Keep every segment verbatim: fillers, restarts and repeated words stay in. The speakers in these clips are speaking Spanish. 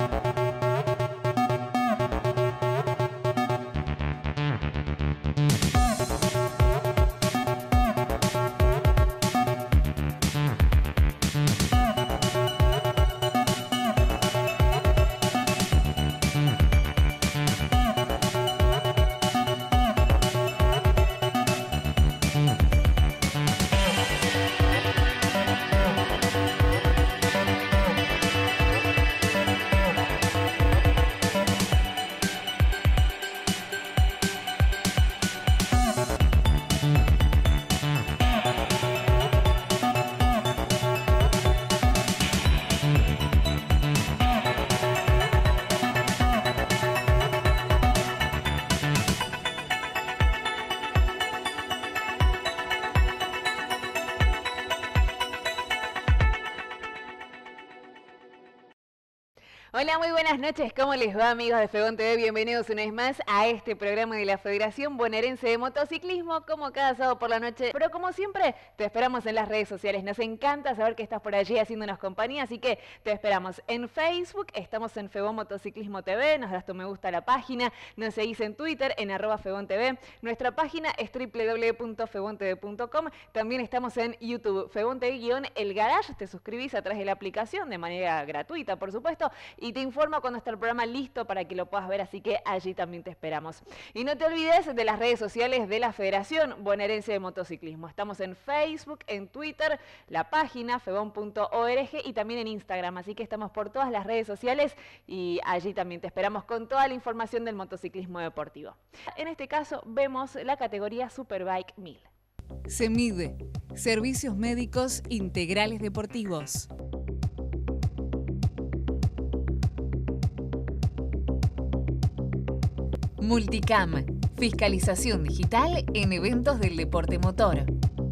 Hola, muy buenas noches. ¿Cómo les va, amigos de Febón T V? Bienvenidos una vez más a este programa de la Federación Bonaerense de Motociclismo, como cada sábado por la noche. Pero como siempre, te esperamos en las redes sociales. Nos encanta saber que estás por allí haciéndonos compañía, así que te esperamos en Facebook. Estamos en Febón Motociclismo T V. Nos das tu me gusta a la página. Nos seguís en Twitter, en arroba Febón T V. Nuestra página es doble u doble u doble u punto febon t v punto com. También estamos en YouTube, Febón T V-El Garage. Te suscribís a través de la aplicación de manera gratuita, por supuesto. Y te informa cuando está el programa listo para que lo puedas ver, así que allí también te esperamos. Y no te olvides de las redes sociales de la Federación Bonaerense de Motociclismo. Estamos en Facebook, en Twitter, la página febon punto org y también en Instagram, así que estamos por todas las redes sociales y allí también te esperamos con toda la información del motociclismo deportivo. En este caso vemos la categoría Superbike mil. CEMID, Servicios Médicos Integrales Deportivos. Multicam, fiscalización digital en eventos del deporte motor.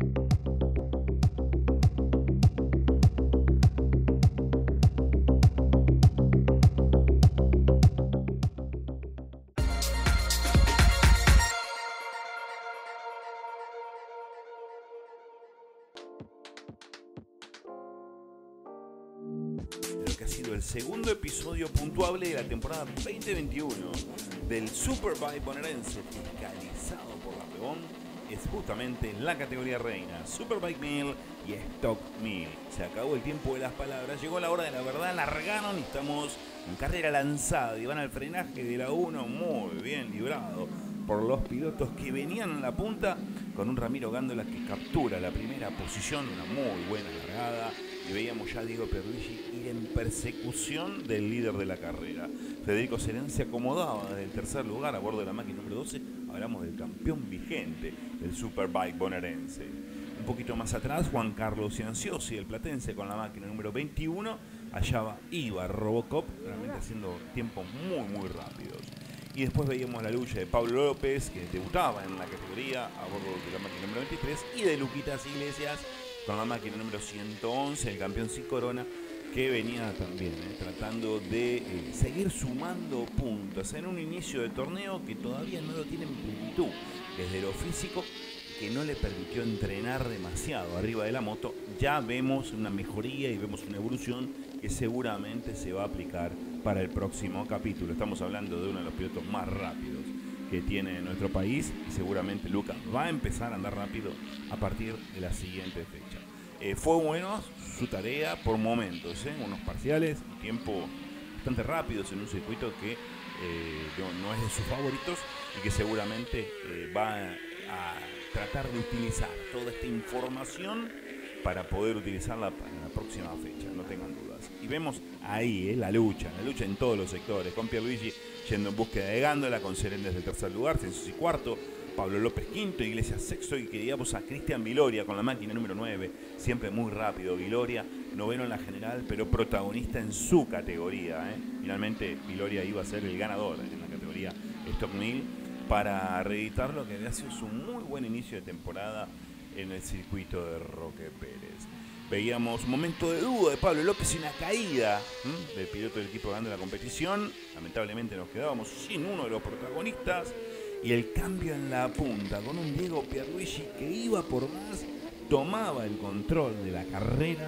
Lo que ha sido el segundo episodio puntuable de la temporada veinte veintiuno del Superbike bonaerense, fiscalizado por la Febón, es justamente la categoría reina, Superbike mil y Stock mil. Se acabó el tiempo de las palabras, llegó la hora de la verdad, largaron y estamos en carrera lanzada y van al frenaje de la uno muy bien librado por los pilotos que venían en la punta, con un Ramiro Gándola que captura la primera posición, una muy buena largada, y veíamos ya a Diego Pierluigi ir en persecución del líder de la carrera. Federico Serén se acomodaba desde el tercer lugar a bordo de la máquina número doce, hablamos del campeón vigente del Superbike bonaerense. Un poquito más atrás, Juan Carlos Cianciosi, el platense, con la máquina número veintiuno, allá va, iba Robocop, realmente haciendo tiempos muy muy rápidos. Y después veíamos la lucha de Pablo López, que debutaba en la categoría a bordo de la máquina número veintitrés, y de Luquitas Iglesias con la máquina número ciento once, el campeón sin corona, que venía también eh, tratando de eh, seguir sumando puntos en un inicio de torneo que todavía no lo tiene en plenitud desde lo físico, que no le permitió entrenar demasiado arriba de la moto. Ya vemos una mejoría y vemos una evolución que seguramente se va a aplicar para el próximo capítulo. Estamos hablando de uno de los pilotos más rápidos que tiene nuestro país y seguramente Lucas va a empezar a andar rápido a partir de la siguiente fecha. Eh, fue bueno su tarea por momentos, ¿eh? unos parciales, un tiempo bastante rápidos en un circuito que eh, no, no es de sus favoritos y que seguramente eh, va a, a tratar de utilizar toda esta información para poder utilizarla para la próxima fecha, no tengan dudas. Y vemos ahí eh, la lucha, la lucha en todos los sectores, con Pierluigi yendo en búsqueda de Gándola, con Serén desde el tercer lugar, Cianciosi cuarto, Pablo López quinto, Iglesias sexto, y queríamos a Cristian Viloria con la máquina número nueve, siempre muy rápido Viloria, noveno en la general, pero protagonista en su categoría. ¿eh? Finalmente Viloria iba a ser el ganador en la categoría Stock mil para reeditar lo que había sido su muy buen inicio de temporada en el circuito de Roque Pérez. Veíamos un momento de duda de Pablo López y una caída ¿m? del piloto del equipo ganando la competición. Lamentablemente nos quedábamos sin uno de los protagonistas. Y el cambio en la punta con un Diego Pierluigi que iba por más, tomaba el control de la carrera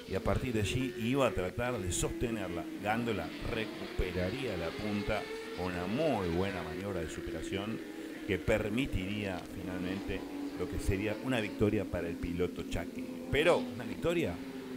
y a partir de allí iba a tratar de sostenerla. Gándola recuperaría la punta con una muy buena maniobra de superación que permitiría finalmente lo que sería una victoria para el piloto chaqueño. Pero una victoria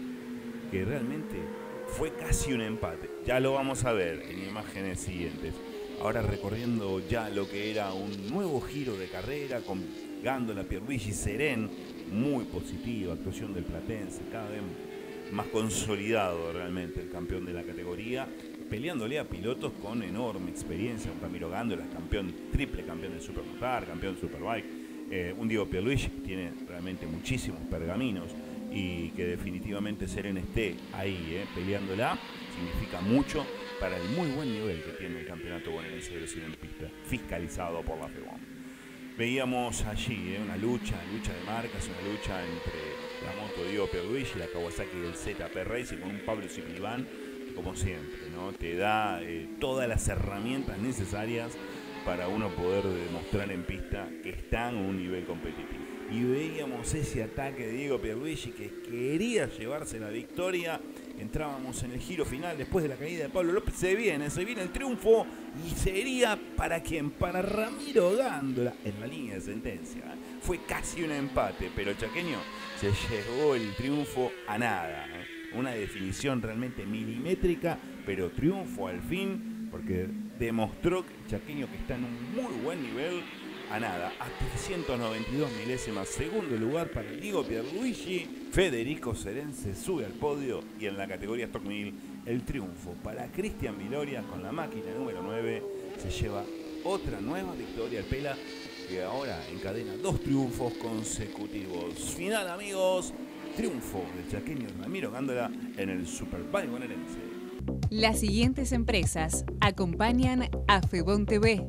que realmente fue casi un empate. Ya lo vamos a ver en imágenes siguientes. Ahora recorriendo ya lo que era un nuevo giro de carrera con Gándola, Pierluigi, Serén, muy positiva, actuación del platense, cada vez más consolidado realmente el campeón de la categoría, peleándole a pilotos con enorme experiencia. Un Ramiro Gándola, campeón, triple campeón del Supermotar, campeón del Superbike. Eh, un Diego Pierluigi que tiene realmente muchísimos pergaminos y que definitivamente Serén esté ahí eh, peleándola significa mucho para el muy buen nivel que tiene el campeonato bonaerense de velocidad en pista, fiscalizado por la FEBOM. Veíamos allí eh, una lucha, lucha de marcas, una lucha entre la moto Diego Pierluigi y la Kawasaki del Z P Racing con un Pablo Cipliván que, como siempre, ¿no? te da eh, todas las herramientas necesarias para uno poder demostrar en pista que está en un nivel competitivo. Y veíamos ese ataque de Diego Pierluigi que quería llevarse la victoria. Entrábamos en el giro final después de la caída de Pablo López. Se viene, se viene el triunfo y sería ¿para quién? Para Ramiro Gándola en la línea de sentencia. Fue casi un empate, pero el chaqueño se llevó el triunfo a nada. Una definición realmente milimétrica, pero triunfo al fin, porque demostró que el chaqueño que está en un muy buen nivel, a nada, a trescientos noventa y dos milésimas, segundo lugar para Diego Pierluigi. Federico Serén se sube al podio y en la categoría Stock mil el triunfo para Cristian Viloria con la máquina número nueve. Se lleva otra nueva victoria el Pela, que ahora encadena dos triunfos consecutivos. Final, amigos, triunfo del chaqueño Ramiro Gándola en el Superbike bonaerense. Las siguientes empresas acompañan a FEBOM T V.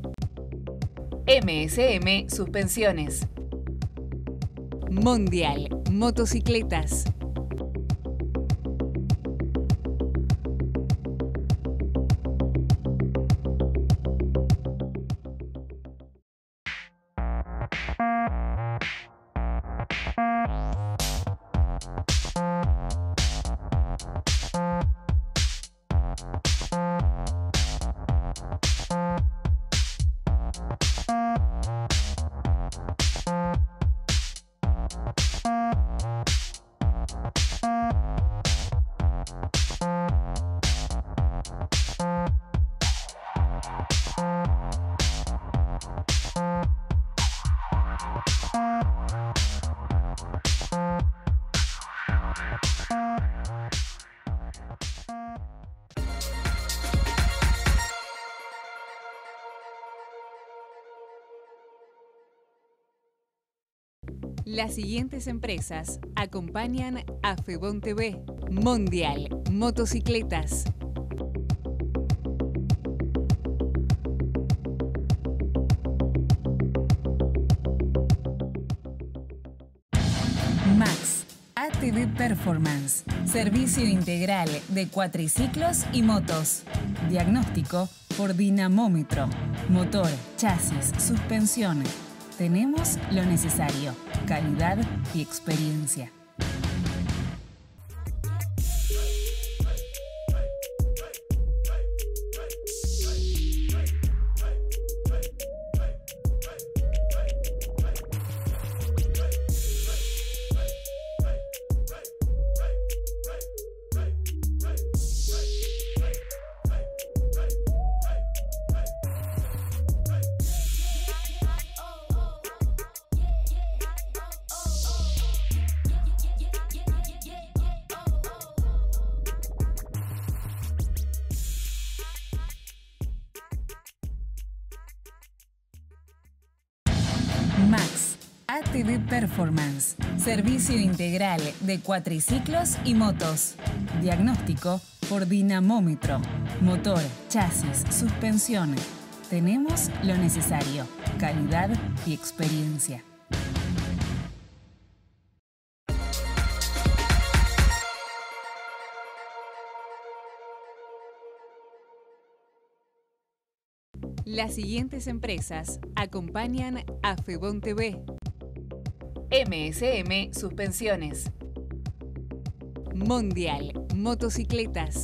M S M Suspensiones. Mondial Motocicletas. Las siguientes empresas acompañan a FEBOM T V. Mondial Motocicletas. Max A T V Performance. Servicio integral de cuatriciclos y motos. Diagnóstico por dinamómetro. Motor, chasis, suspensión. Tenemos lo necesario, calidad y experiencia. Max A T V Performance. Servicio integral de cuatriciclos y motos. Diagnóstico por dinamómetro. Motor, chasis, suspensión. Tenemos lo necesario, calidad y experiencia. Las siguientes empresas acompañan a FEBOM T V. M S M Suspensiones. Mondial Motocicletas.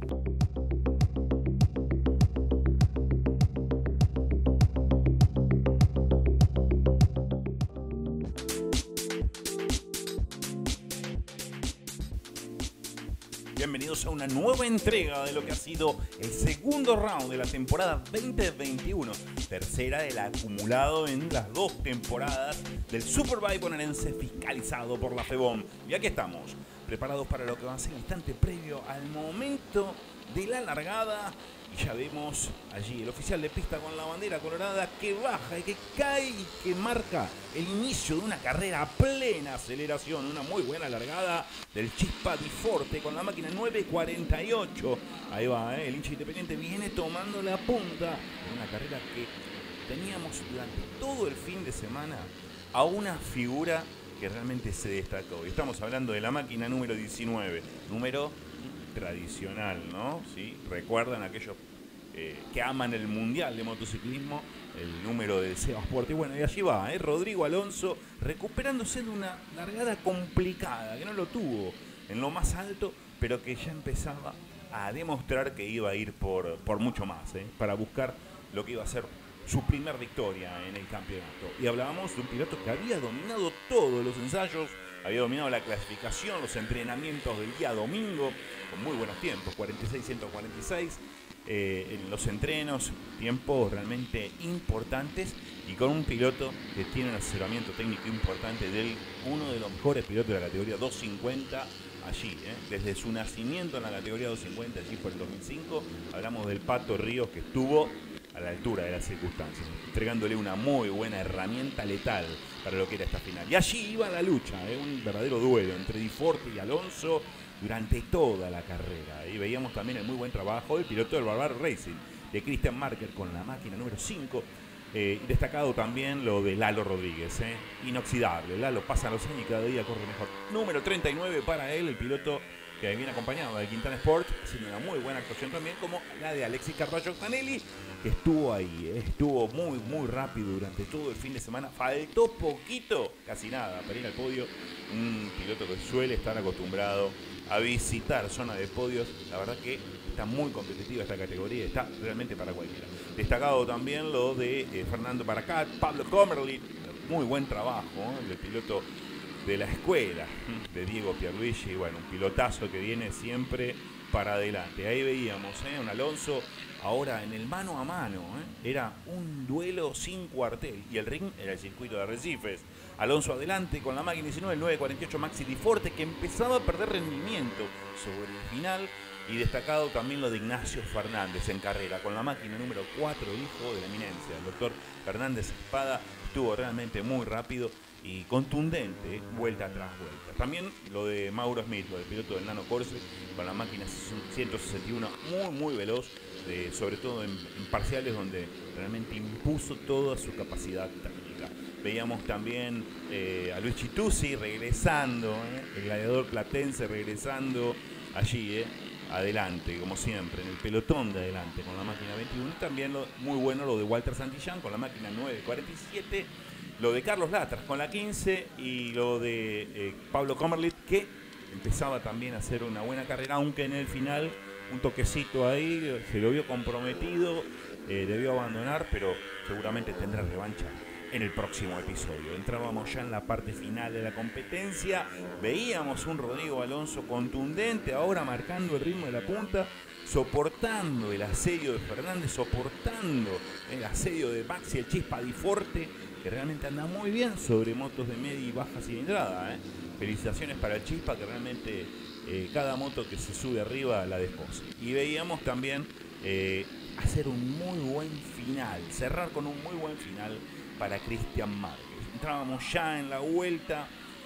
Bienvenidos a una nueva entrega de lo que ha sido el segundo round de la temporada veinte veintiuno, tercera del acumulado en las dos temporadas del Superbike bonaerense fiscalizado por la FEBOM. Y aquí estamos, preparados para lo que va a ser el instante previo al momento de la largada. Y ya vemos allí el oficial de pista con la bandera colorada que baja y que cae y que marca el inicio de una carrera a plena aceleración. Una muy buena largada del Chispa Di Forte con la máquina nueve cuarenta y ocho. Ahí va, ¿eh? El hincha independiente viene tomando la punta en una carrera que teníamos durante todo el fin de semana a una figura que realmente se destacó. Y estamos hablando de la máquina número diecinueve, número tradicional, ¿no? ¿Sí? Recuerdan aquellos eh, que aman el Mundial de Motociclismo, el número del Seba Sport. Y bueno, y allí va, ¿eh? Rodrigo Alonso recuperándose de una largada complicada, que no lo tuvo en lo más alto, pero que ya empezaba a demostrar que iba a ir por, por mucho más, ¿eh? Para buscar lo que iba a ser su primer victoria en el campeonato. Y hablábamos de un piloto que había dominado todos los ensayos, había dominado la clasificación, los entrenamientos del día domingo, con muy buenos tiempos, cuarenta y seis ciento cuarenta y seis, eh, en los entrenos, tiempos realmente importantes, y con un piloto que tiene un asesoramiento técnico importante del uno de los mejores pilotos de la categoría doscientos cincuenta, allí, ¿eh? Desde su nacimiento en la categoría doscientos cincuenta, allí por el dos mil cinco, hablamos del Pato Ríos, que estuvo a la altura de las circunstancias, entregándole una muy buena herramienta letal para lo que era esta final. Y allí iba la lucha, ¿eh? Un verdadero duelo entre Di Forte y Alonso durante toda la carrera. Y veíamos también el muy buen trabajo del piloto del Barbaro Racing, de Christian Marker con la máquina número cinco. Eh, destacado también lo de Lalo Rodríguez, ¿eh? Inoxidable. Lalo pasa los años y cada día corre mejor. Número treinta y nueve para él, el piloto que viene acompañado de Quintana Sport, haciendo una muy buena actuación también, como la de Alexis Carballo Canelli, que estuvo ahí, ¿eh? Estuvo muy, muy rápido durante todo el fin de semana. Faltó poquito, casi nada, para ir al podio. Un piloto que suele estar acostumbrado a visitar zona de podios. La verdad que está muy competitiva esta categoría, está realmente para cualquiera. Destacado también lo de eh, Fernando Baracat, Pablo Comerly, muy buen trabajo, ¿eh? El piloto de la escuela de Diego Pierluigi, bueno, un pilotazo que viene siempre para adelante. Ahí veíamos, ¿eh? Un Alonso ahora en el mano a mano, ¿eh? Era un duelo sin cuartel y el ring era el circuito de Arrecifes. Alonso adelante con la máquina diecinueve, el nueve cuarenta y ocho Maxi Di Forte, que empezaba a perder rendimiento sobre el final. Y destacado también lo de Ignacio Fernández en carrera, con la máquina número cuatro, hijo de la eminencia. El doctor Fernández Espada estuvo realmente muy rápido y contundente, vuelta tras vuelta. También lo de Mauro Smith, lo del piloto del Nano Corse, con la máquina ciento sesenta y uno, muy muy veloz, de, sobre todo en, en parciales donde realmente impuso toda su capacidad técnica. Veíamos también eh, a Luis Chituzzi regresando, eh, el gladiador platense regresando allí, eh, adelante, como siempre, en el pelotón de adelante con la máquina veintiuno. También lo, muy bueno lo de Walter Santillán con la máquina nueve cuarenta y siete. Lo de Carlos Latras con la quince y lo de eh, Pablo Comerlit, que empezaba también a hacer una buena carrera, aunque en el final un toquecito ahí, se lo vio comprometido, eh, debió abandonar, pero seguramente tendrá revancha en el próximo episodio. Entrábamos ya en la parte final de la competencia, veíamos un Rodrigo Alonso contundente, ahora marcando el ritmo de la punta, soportando el asedio de Fernández, soportando el asedio de Maxi, el Chispa Di Forte, que realmente anda muy bien sobre motos de media y baja cilindrada, ¿eh? Felicitaciones para el Chispa, que realmente eh, cada moto que se sube arriba la desposa. Y veíamos también eh, hacer un muy buen final, cerrar con un muy buen final para Cristian Márquez. Entrábamos ya en la vuelta,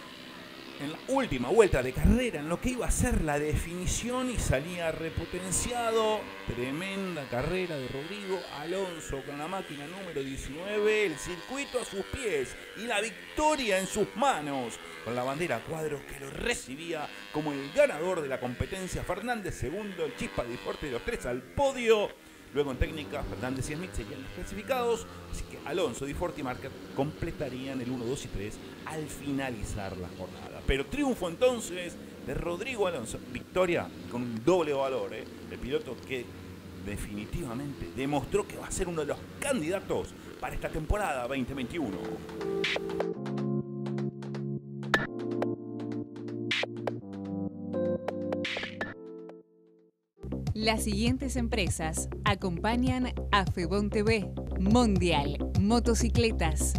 en la última vuelta de carrera, en lo que iba a ser la definición, y salía repotenciado. Tremenda carrera de Rodrigo Alonso con la máquina número diecinueve, el circuito a sus pies y la victoria en sus manos, con la bandera a cuadros que lo recibía como el ganador de la competencia. Fernández segundo, el Chispa Di Forte, de los tres al podio. Luego en técnica, Fernández y Smith serían los clasificados, así que Alonso, Di Forte y Marker completarían el uno, dos y tres al finalizar la jornada. Pero triunfo entonces de Rodrigo Alonso. Victoria con un doble valor, ¿eh? El piloto que definitivamente demostró que va a ser uno de los candidatos para esta temporada veinte veintiuno. Las siguientes empresas acompañan a Febón T V. Mondial Motocicletas.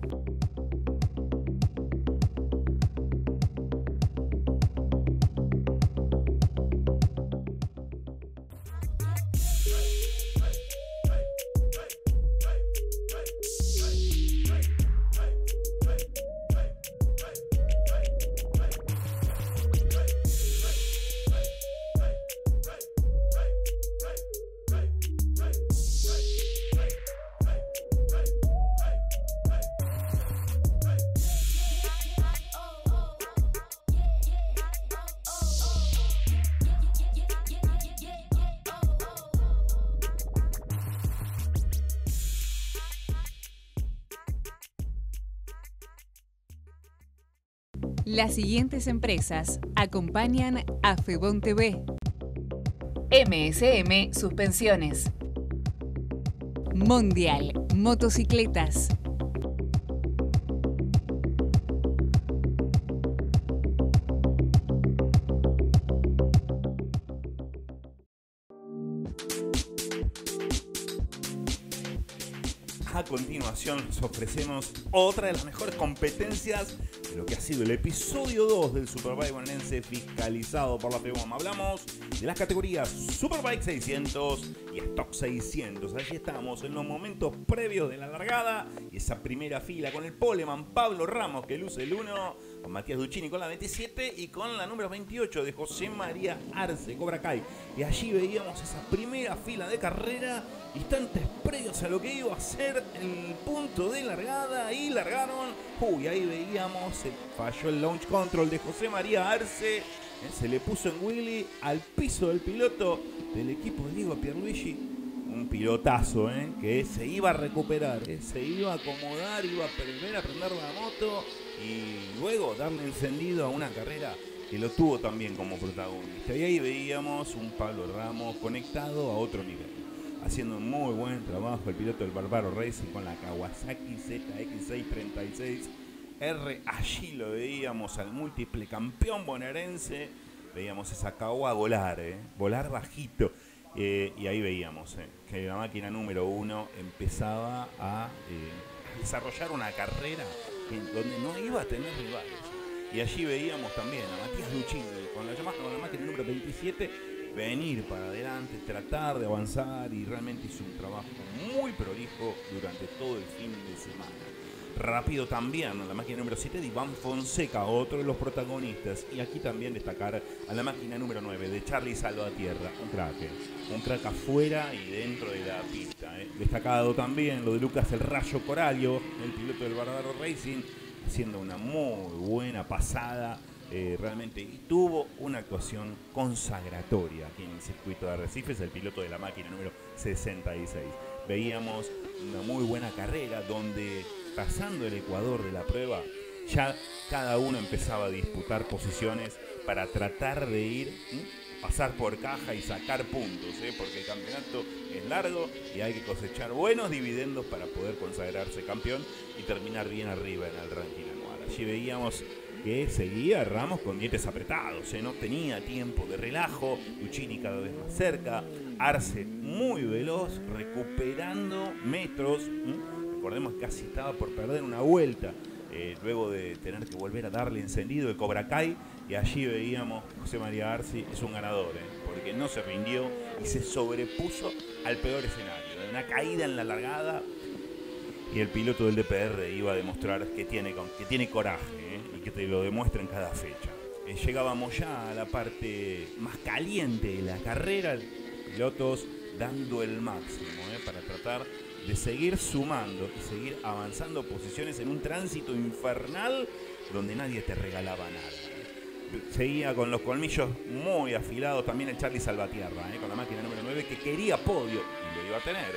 Las siguientes empresas acompañan a Febón T V. M S M Suspensiones. Mondial Motocicletas. A continuación les ofrecemos otra de las mejores competencias de lo que ha sido el episodio dos del Superbike bonaerense fiscalizado por la Febón. Hablamos de las categorías Superbike seiscientos y Stock seiscientos. Allí estamos en los momentos previos de la largada y esa primera fila con el poleman Pablo Ramos que luce el uno, con Matías Duccini con la veintisiete y con la número veintiocho de José María Arce, Cobra Kai. Y allí veíamos esa primera fila de carrera, instantes previos a lo que iba a ser el punto de largada, y largaron. Uy, ahí veíamos, se falló el launch control de José María Arce, eh, se le puso en wheelie al piso del piloto del equipo de Diego Pierluigi. Un pilotazo, eh, que se iba a recuperar, eh, se iba a acomodar, iba a primero a prender la moto y luego darle encendido a una carrera que lo tuvo también como protagonista. Y ahí veíamos un Pablo Ramos conectado a otro nivel, haciendo un muy buen trabajo el piloto del Barbaro Racing con la Kawasaki Z X seiscientos treinta y seis R. Allí lo veíamos al múltiple campeón bonaerense, veíamos esa Kawa volar, eh, volar bajito. Eh, y ahí veíamos eh, que la máquina número uno empezaba a eh, desarrollar una carrera en donde no iba a tener rivales. Y allí veíamos también a Matías Duccini con la, con la máquina número veintisiete venir para adelante, tratar de avanzar, y realmente hizo un trabajo muy prolijo durante todo el fin de semana. Rápido también la máquina número siete de Iván Fonseca, otro de los protagonistas. Y aquí también destacar a la máquina número nueve de Charly Salvatierra, un crack, eh. un crack afuera y dentro de la pista. Eh. Destacado también lo de Lucas El Rayo Corallo, el piloto del Barbaro Racing, haciendo una muy buena pasada. Eh, realmente, y tuvo una actuación consagratoria aquí en el circuito de Arrecifes, el piloto de la máquina número sesenta y seis. Veíamos una muy buena carrera donde, pasando el Ecuador de la prueba, ya cada uno empezaba a disputar posiciones para tratar de ir, ¿sí? pasar por caja y sacar puntos, ¿eh? porque el campeonato es largo y hay que cosechar buenos dividendos para poder consagrarse campeón y terminar bien arriba en el ranking anual. Allí veíamos que seguía Ramos con dientes apretados, ¿eh? no tenía tiempo de relajo, Duccini cada vez más cerca, Arce muy veloz, recuperando metros, ¿eh? recordemos que casi estaba por perder una vuelta, eh, luego de tener que volver a darle encendido el Cobra Kai, y allí veíamos José María Arce es un ganador, ¿eh? porque no se rindió y se sobrepuso al peor escenario, de una caída en la largada, y el piloto del D P R iba a demostrar que tiene, que tiene coraje, ¿eh? y que te lo demuestra en cada fecha. Eh, llegábamos ya a la parte más caliente de la carrera, pilotos dando el máximo ¿eh? para tratar de seguir sumando y seguir avanzando posiciones en un tránsito infernal donde nadie te regalaba nada. Seguía con los colmillos muy afilados también el Charly Salvatierra, ¿eh? con la máquina número nueve, que quería podio y lo iba a tener, ¿eh?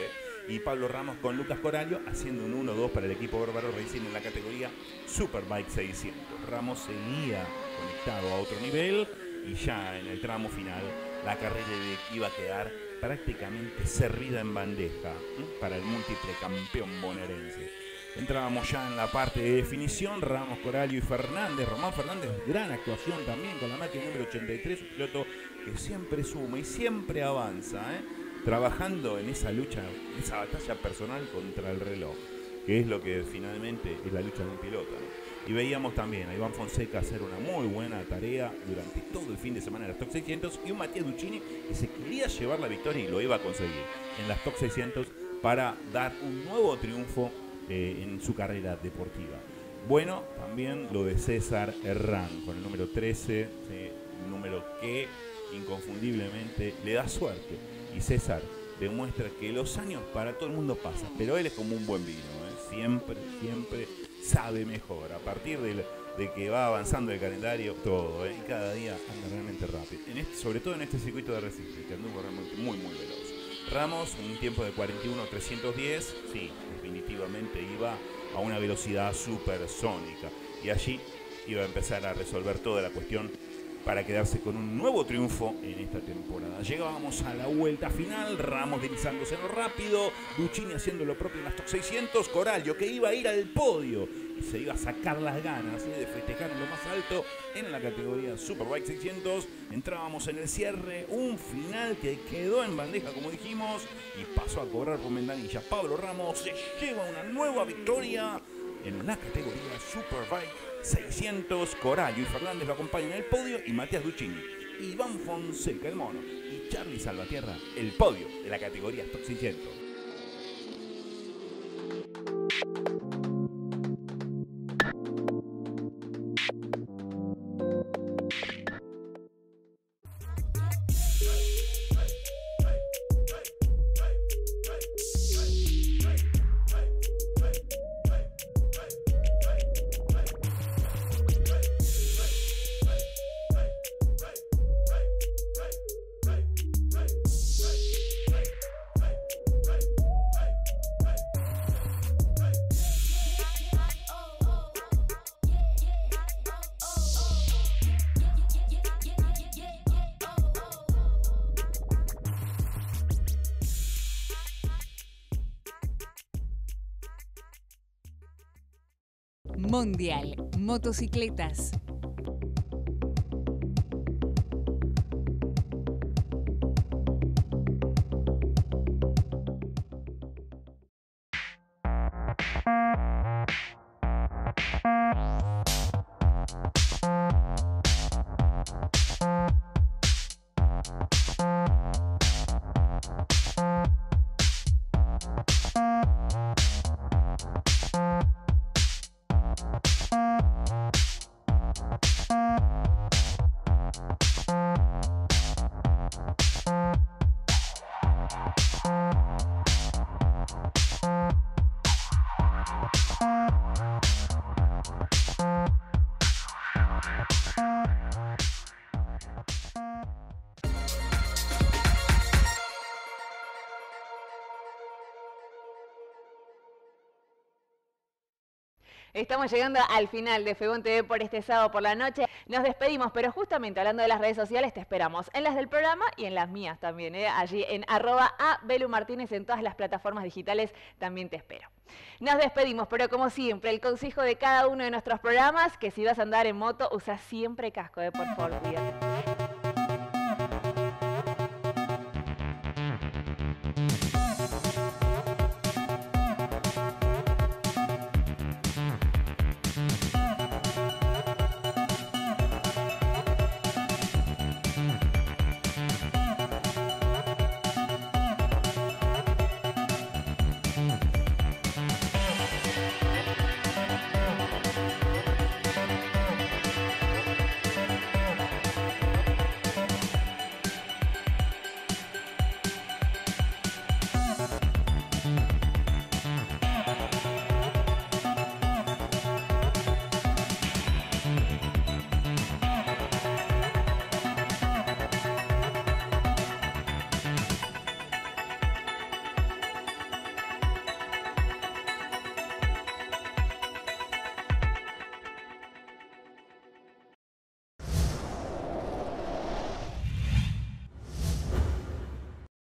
y Pablo Ramos con Lucas Corallo haciendo un uno dos para el equipo Bárbaro Racing en la categoría Superbike seiscientos. Ramos seguía conectado a otro nivel y ya en el tramo final la carrera iba a quedar prácticamente servida en bandeja ¿eh? para el múltiple campeón bonaerense. Entrábamos ya en la parte de definición, Ramos, Corallo y Fernández. Román Fernández, gran actuación también con la máquina número ochenta y tres, un piloto que siempre suma y siempre avanza, ¿eh? trabajando en esa lucha, en esa batalla personal contra el reloj, que es lo que finalmente es la lucha de un piloto, ¿no? Y veíamos también a Iván Fonseca hacer una muy buena tarea durante todo el fin de semana en las T O C seiscientos y un Matías Duccini que se quería llevar la victoria y lo iba a conseguir en las T O C seiscientos para dar un nuevo triunfo eh, en su carrera deportiva. Bueno, también lo de César Herrán con el número trece, ¿sí? Un número que inconfundiblemente le da suerte. Y César demuestra que los años para todo el mundo pasan, pero él es como un buen vino, ¿eh? siempre, siempre sabe mejor. A partir de, de que va avanzando el calendario, todo, ¿eh? y cada día anda realmente rápido. En este, sobre todo en este circuito de Recife, que anduvo realmente muy, muy veloz. Ramos, en un tiempo de cuarenta y uno trescientos diez, sí, definitivamente iba a una velocidad supersónica. Y allí iba a empezar a resolver toda la cuestión para quedarse con un nuevo triunfo en esta temporada. Llegábamos a la vuelta final, Ramos deslizándose en lo rápido, Duccini haciendo lo propio en las T O C seiscientos, Corallo que iba a ir al podio y se iba a sacar las ganas ¿eh? de festejar en lo más alto en la categoría Superbike seiscientos. Entrábamos en el cierre, un final que quedó en bandeja como dijimos y pasó a cobrar por ventanilla. Pablo Ramos se lleva una nueva victoria en la categoría Superbike seiscientos. Corallo y Fernández lo acompañan en el podio y Matías Duccini, Iván Fonseca el mono y Charly Salvatierra el podio de la categoría T O C seiscientos. Mundial Motocicletas. Estamos llegando al final de Febón T V por este sábado por la noche. Nos despedimos, pero justamente hablando de las redes sociales, te esperamos en las del programa y en las mías también, ¿eh? Allí en arroba a Belu Martínez en todas las plataformas digitales también te espero. Nos despedimos, pero como siempre, el consejo de cada uno de nuestros programas, que si vas a andar en moto, usa siempre casco, ¿eh? Por favor, cuídate.